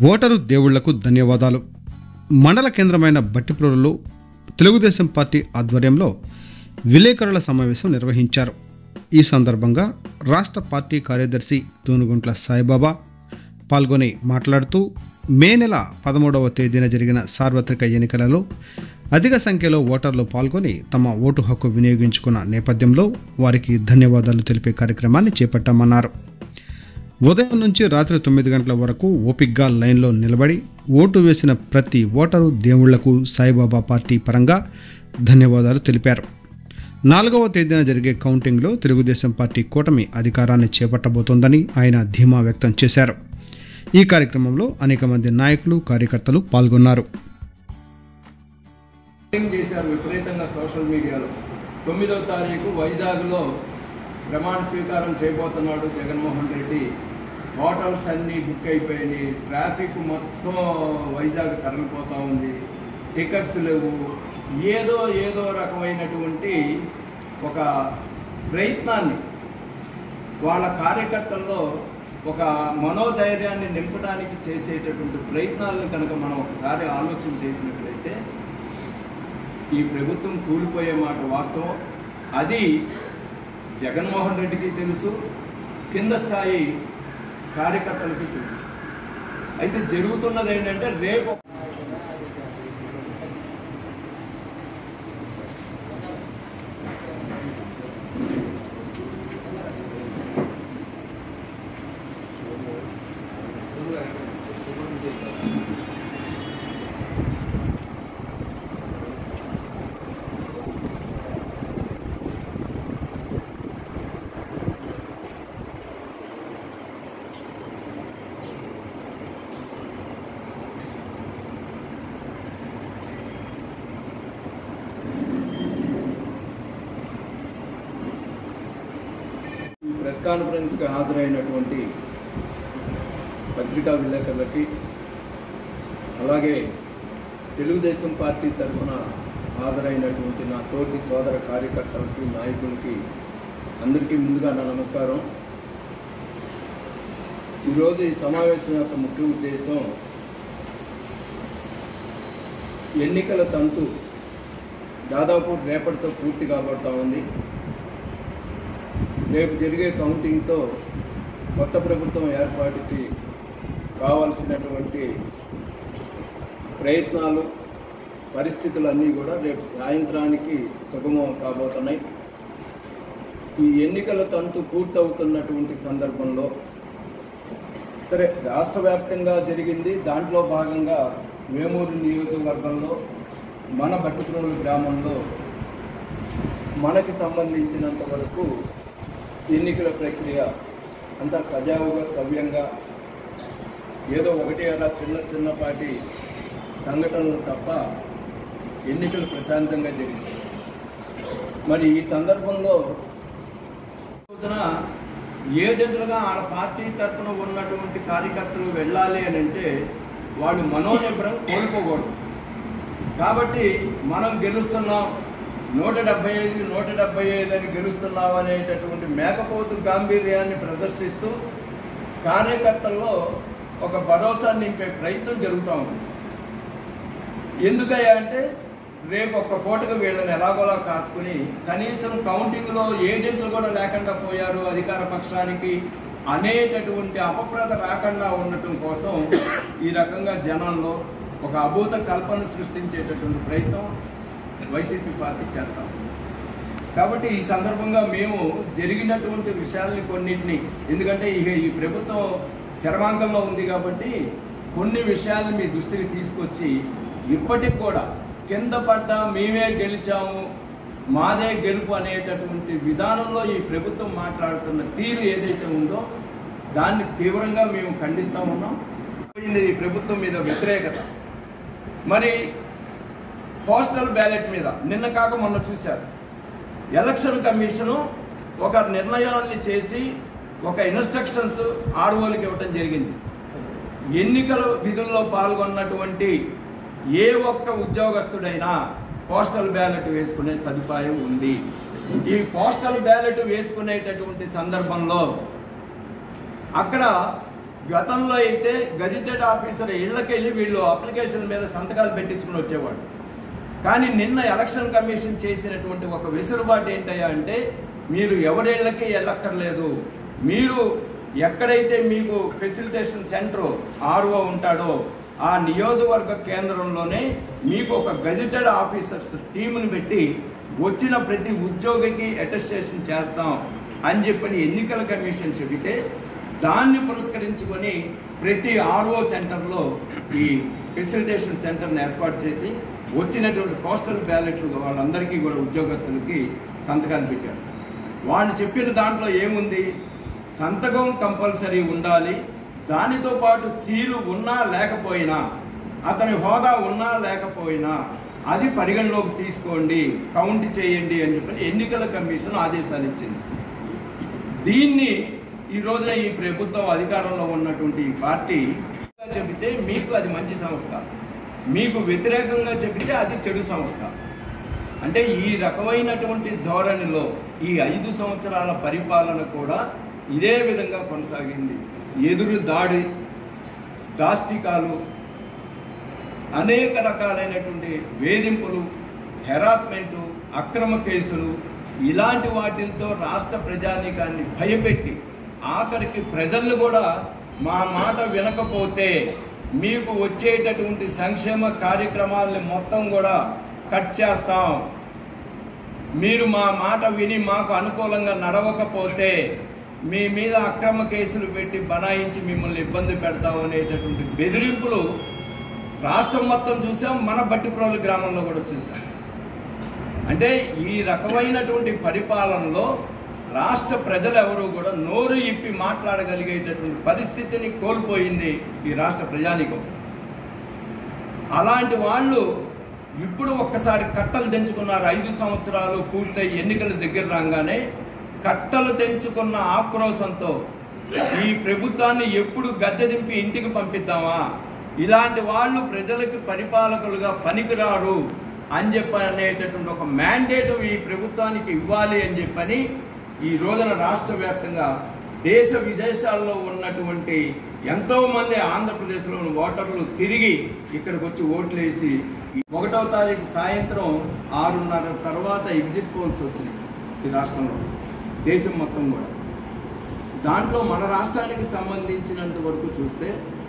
Voter దేవుళ్లకు ధన్యవాదాలు. మండల కేంద్రమైన బట్టిప్రోలులో తెలుగుదేశం పార్టీ ఆధ్వర్యంలో విలేకరుల సమావేశం నిర్వహించారు. ఈ సందర్భంగా రాష్ట్ర పార్టీ కార్యదర్శి తూనుగుంట్ల సాయిబాబా పాల్గొని మాట్లాడుతూ మే నెల 13వ తేదీన జరిగిన సార్వత్రిక ఎన్నికలలో అధిక సంఖ్యలో ఓటర్లు పాల్గొని తమ ఓటు హక్కు వినియోగించుకున్న నేపథ్యంలో వారికి ధన్యవాదాలు తెలిపే కార్యక్రమాన్ని చేపట్టామన్నారు. ఉదయం నుంచి రాత్రి 9 గంటల వరకు ఓపిక్గా లైన్లో నిలబడి ఓటు వేసిన ప్రతి ఓటరు దేవుళ్లకు సాయిబాబా పార్టీ పరంగా ధన్యవాదాలు తెలిపారు. 4వ తేదీన జరిగే కౌంటింగ్లో తెలుగుదేశం పార్టీ కూటమి అధికారాన్ని చేపట్టబోతోందని ఆయన ధీమా వ్యక్తం చేశారు. ఈ కార్యక్రమంలో అనేక మంది నాయకులు, కార్యకర్తలు పాల్గొన్నారు. విపరీతంగా సోషల్ మీడియాలో 9వ తారీఖు వైజాగ్లో ప్రమాణ స్వీకారం చేయబోతున్నాడు జగన్మోహన్ రెడ్డి. హోటల్స్ అన్నీ బుక్ అయిపోయినాయి, ట్రాఫిక్ మొత్తం వైజాగ్ తరలిపోతూ ఉంది, టికెట్స్ లేవు. ఏదో రకమైనటువంటి ఒక ప్రయత్నాన్ని వాళ్ళ కార్యకర్తల్లో ఒక మనోధైర్యాన్ని నింపడానికి చేసేటటువంటి ప్రయత్నాలను కనుక మనం ఒకసారి ఆలోచన చేసినట్లయితే ఈ ప్రభుత్వం కూలిపోయే మాట వాస్తవం. అది జగన్మోహన్ రెడ్డికి తెలుసు, కింద స్థాయి కార్యకర్తలకి తెలుసు. అయితే జరుగుతున్నది ఏంటంటే రేపు ప్రెస్ కాన్ఫరెన్స్కి హాజరైనటువంటి పత్రికా విలేకరులకి, అలాగే తెలుగుదేశం పార్టీ తరఫున హాజరైనటువంటి నా తోటి సోదర కార్యకర్తలకి, నాయకులకి అందరికీ ముందుగా నా నమస్కారం. ఈరోజు ఈ సమావేశం యొక్క ముఖ్య ఉద్దేశం ఎన్నికల తంతు దాదాపు రేపటితో పూర్తి కాబడుతూ ఉంది. రేపు జరిగే కౌంటింగ్తో కొత్త ప్రభుత్వం ఏర్పాటుకి కావాల్సినటువంటి ప్రయత్నాలు, పరిస్థితులన్నీ కూడా రేపు సాయంత్రానికి సుగమం కాబోతున్నాయి. ఈ ఎన్నికల తంతు పూర్తవుతున్నటువంటి సందర్భంలో సరే రాష్ట్ర వ్యాప్తంగా జరిగింది. దాంట్లో భాగంగా వేమూరు నియోజకవర్గంలో మన బట్టిప్రోలు గ్రామంలో మనకి సంబంధించినంత వరకు ఎన్నికల ప్రక్రియ అంతా సజావుగా, సవ్యంగా, ఏదో ఒకటి అలా చిన్నపాటి సంఘటనలు తప్ప ఎన్నికలు ప్రశాంతంగా జరిగింది. మరి ఈ సందర్భంలో ఏజెంట్లుగా వాళ్ళ పార్టీ తరఫున ఉన్నటువంటి కార్యకర్తలు వెళ్ళాలి అని అంటే వాళ్ళు మనోనిబ్బరం కోల్పోకూడదు. కాబట్టి మనం గెలుస్తున్నాం, 175 అని గెలుస్తున్నాం అనేటటువంటి మేకపోతు గాంభీర్యాన్ని ప్రదర్శిస్తూ కార్యకర్తల్లో ఒక భరోసా నింపే ప్రయత్నం జరుగుతూ ఉంది. ఎందుకయ్యా అంటే రేపు ఒక్క పూటకు వీళ్ళని ఎలాగోలా కాసుకుని కనీసం కౌంటింగ్లో ఏజెంట్లు కూడా లేకుండా పోయారు అధికార పక్షానికి అనేటటువంటి అపప్రద రాకుండా ఉండటం కోసం ఈ రకంగా జనంలో ఒక అభూత కల్పన సృష్టించేటటువంటి ప్రయత్నం వైసీపీ పార్టీ చేస్తాం. కాబట్టి ఈ సందర్భంగా మేము జరిగినటువంటి విషయాల్ని కొన్నింటిని, ఎందుకంటే ఈ ప్రభుత్వం చరమాంకంలో ఉంది కాబట్టి కొన్ని విషయాల్ని మీ దృష్టికి తీసుకొచ్చి ఇప్పటికి కూడా కింద పడ్డా మేమే గెలిచాము, మాదే గెలుపు అనేటటువంటి విధానంలో ఈ ప్రభుత్వం మాట్లాడుతున్న తీరు ఏదైతే ఉందో దాన్ని తీవ్రంగా మేము ఖండిస్తూ ఉన్నాం. ఈ ప్రభుత్వం మీద వ్యతిరేకత. మరి పోస్టల్ బ్యాలెట్ మీద నిన్న కాక మొన్న చూశారు, ఎలక్షన్ కమిషను ఒక నిర్ణయాన్ని చేసి ఒక ఇన్స్ట్రక్షన్స్ ఆర్ఓలకి ఇవ్వటం జరిగింది. ఎన్నికల విధుల్లో పాల్గొన్నటువంటి ఏ ఒక్క ఉద్యోగస్తుడైనా పోస్టల్ బ్యాలెట్ వేసుకునే సదుపాయం ఉంది. ఈ పోస్టల్ బ్యాలెట్ వేసుకునేటటువంటి సందర్భంలో అక్కడ గతంలో అయితే గజిటెడ్ ఆఫీసర్ ఇళ్లకెళ్ళి వీళ్ళు అప్లికేషన్ మీద సంతకాలు పెట్టించుకుని వచ్చేవాడు. కానీ నిన్న ఎలక్షన్ కమిషన్ చేసినటువంటి ఒక వెసులుబాటు ఏంటయ్యా అంటే, మీరు ఎవరిళ్ళకి వెళ్ళక్కర్లేదు, మీరు ఎక్కడైతే మీకు ఫెసిలిటేషన్ సెంటర్ ఆర్ఓ ఉంటాడో ఆ నియోజకవర్గ కేంద్రంలోనే మీకు ఒక గజిటెడ్ ఆఫీసర్స్ టీముని పెట్టి వచ్చిన ప్రతి ఉద్యోగికి అటెస్టేషన్ చేస్తాం అని చెప్పని ఎన్నికల కమిషన్ చెబితే, దాన్ని పురస్కరించుకొని ప్రతి ఆర్ఓ సెంటర్లో ఈ ఫెసిలిటేషన్ సెంటర్ని ఏర్పాటు చేసి వచ్చినటువంటి పోస్టల్ బ్యాలెట్లు వాళ్ళందరికీ కూడా ఉద్యోగస్తులకి సంతకాలు పెట్టారు. వాళ్ళు చెప్పిన దాంట్లో ఏముంది, సంతకం కంపల్సరీ ఉండాలి, దానితో పాటు సీలు ఉన్నా లేకపోయినా, అతని హోదా ఉన్నా లేకపోయినా అది పరిగణలోకి తీసుకోండి, కౌంట్ చేయండి అని చెప్పి ఎన్నికల కమిషన్ ఆదేశాలు ఇచ్చింది. దీన్ని ఈ రోజున ఈ ప్రభుత్వం అధికారంలో ఉన్నటువంటి ఈ పార్టీ చెబితే మీకు అది మంచి సంస్థ, మీకు వ్యతిరేకంగా చెబితే అది చెడు సంస్థ. అంటే ఈ రకమైనటువంటి ధోరణిలో ఈ 5 సంవత్సరాల పరిపాలన కూడా ఇదే విధంగా కొనసాగింది. ఎదురు దాడి, దాష్టికాలు, అనేక రకాలైనటువంటి వేధింపులు, హెరాస్మెంటు, అక్రమ కేసులు, ఇలాంటి వాటితో రాష్ట్ర ప్రజానీకాన్ని భయపెట్టి ఆఖరికి ప్రజలు కూడా మా మాట వినకపోతే మీకు వచ్చేటటువంటి సంక్షేమ కార్యక్రమాలని మొత్తం కూడా కట్ చేస్తాం, మీరు మా మాట విని మాకు అనుకూలంగా నడవకపోతే మీ మీద అక్రమ కేసులు పెట్టి బనాయించి మిమ్మల్ని ఇబ్బంది పెడతాం అనేటటువంటి బెదిరింపులు రాష్ట్రం మొత్తం చూసాం, మన బట్టిప్రోలు గ్రామంలో కూడా చూసాం. అంటే ఈ రకమైనటువంటి పరిపాలనలో రాష్ట్ర ప్రజలు ఎవరు కూడా నోరు ఇప్పి మాట్లాడగలిగేటటువంటి పరిస్థితిని కోల్పోయింది ఈ రాష్ట్ర ప్రజానీకం. అలాంటి వాళ్ళు ఇప్పుడు ఒక్కసారి కట్టలు తెంచుకున్నారు. 5 సంవత్సరాలు పూర్తయి ఎన్నికల దగ్గర రాగానే కట్టలు తెంచుకున్న ఆక్రోశంతో ఈ ప్రభుత్వాన్ని ఎప్పుడు గద్దె దింపి ఇంటికి పంపిద్దామా, ఇలాంటి వాళ్ళు ప్రజలకు పరిపాలకులుగా పనికిరారు అని అనేటటువంటి ఒక మ్యాండేట్ ఈ ప్రభుత్వానికి ఇవ్వాలి అని చెప్పని ఈ రోజున రాష్ట్ర వ్యాప్తంగా దేశ విదేశాల్లో ఉన్నటువంటి ఎంతోమంది ఆంధ్రప్రదేశ్లోని ఓటర్లు తిరిగి ఇక్కడికి వచ్చి ఓట్లు వేసి 1వ తారీఖు సాయంత్రం 6:30 తర్వాత ఎగ్జిట్ పోల్స్ వచ్చినాయి ఈ రాష్ట్రంలో, దేశం మొత్తం కూడా. దాంట్లో మన రాష్ట్రానికి సంబంధించినంత వరకు చూస్తే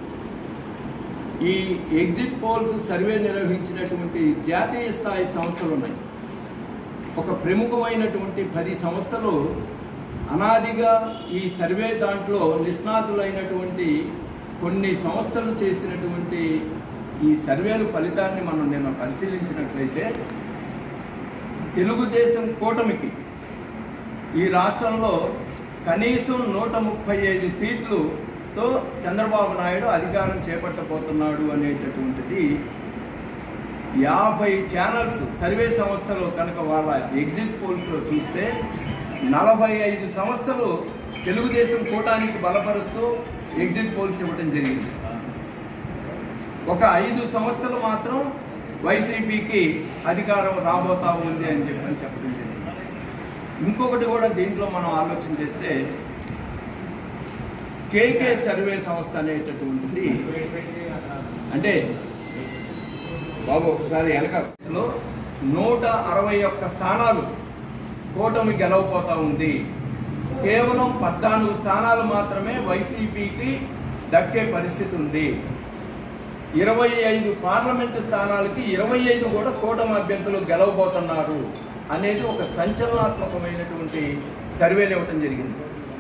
ఈ ఎగ్జిట్ పోల్స్ సర్వే నిర్వహించినటువంటి జాతీయ స్థాయి సంస్థలు ఉన్నాయి. ఒక ప్రముఖమైనటువంటి 10 సంస్థలు అనాదిగా ఈ సర్వే దాంట్లో నిష్ణాతులైనటువంటి కొన్ని సంస్థలు చేసినటువంటి ఈ సర్వేల ఫలితాన్ని మనం నిన్న పరిశీలించినట్లయితే తెలుగుదేశం కూటమికి ఈ రాష్ట్రంలో కనీసం 135 సీట్లుతో చంద్రబాబు నాయుడు అధికారం చేపట్టబోతున్నాడు అనేటటువంటిది 50 ఛానల్స్ సర్వే సంస్థలు కనుక వాళ్ళ ఎగ్జిట్ పోల్స్లో చూస్తే 45 సంస్థలు తెలుగుదేశం కూటమికి బలపరుస్తూ ఎగ్జిట్ పోల్స్ ఇవ్వడం జరిగింది. ఒక 5 సంస్థలు మాత్రం వైసీపీకి అధికారం రాబోతా ఉంది అని చెప్పడం జరిగింది. ఇంకొకటి కూడా దీంట్లో మనం ఆలోచన చేస్తే కేకే సర్వే సంస్థ అనేటటువంటిది, అంటే బాబు ఒకసారి వెనకలో 161 స్థానాలు కూటమి గెలవపోతా ఉంది. కేవలం 14 స్థానాలు మాత్రమే వైసీపీకి దక్కే పరిస్థితి ఉంది. 25 పార్లమెంటు స్థానాలకి 25 కూడా కూటమి అభ్యర్థులు గెలవబోతున్నారు అనేది ఒక సంచలనాత్మకమైనటువంటి సర్వేలు ఇవ్వటం జరిగింది.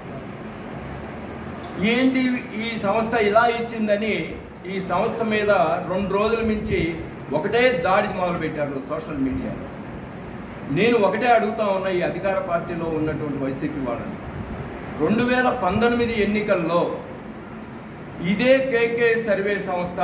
ఏంటి ఈ సంస్థ ఇలా ఇచ్చిందని ఈ సంస్థ మీద 2 రోజుల నుంచి ఒకటే దాడి మొదలుపెట్టారు సోషల్ మీడియాలో. నేను ఒకటే అడుగుతా ఉన్నా ఈ అధికార పార్టీలో ఉన్నటువంటి వైసీపీ వాళ్ళని, 2019 ఎన్నికల్లో ఇదే కేకే సర్వే సంస్థ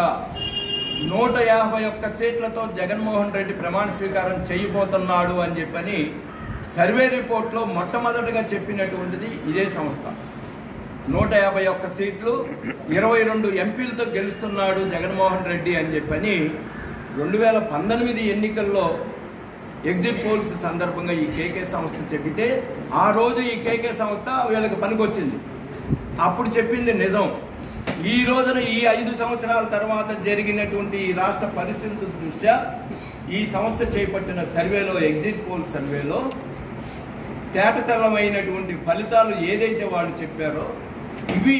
151 సీట్లతో జగన్మోహన్ రెడ్డి ప్రమాణ స్వీకారం చేయబోతున్నాడు అని చెప్పని సర్వే రిపోర్ట్లో మొట్టమొదటిగా చెప్పినటువంటిది ఇదే సంస్థ. 151 సీట్లు 22 ఎంపీలతో గెలుస్తున్నాడు జగన్మోహన్ రెడ్డి అని చెప్పని 2019 ఎన్నికల్లో ఎగ్జిట్ పోల్స్ సందర్భంగా ఈ కేకే సంస్థ చెబితే ఆ రోజు ఈ కేకే సంస్థ వీళ్ళకి పనికొచ్చింది. అప్పుడు చెప్పింది నిజం. ఈ రోజున ఈ 5 సంవత్సరాల తర్వాత జరిగినటువంటి ఈ రాష్ట్ర పరిస్థితుల దృష్ట్యా ఈ సంస్థ చేపట్టిన సర్వేలో, ఎగ్జిట్ పోల్ సర్వేలో తేటతెల్లమైనటువంటి ఫలితాలు ఏదైతే వాళ్ళు చెప్పారో ఇవి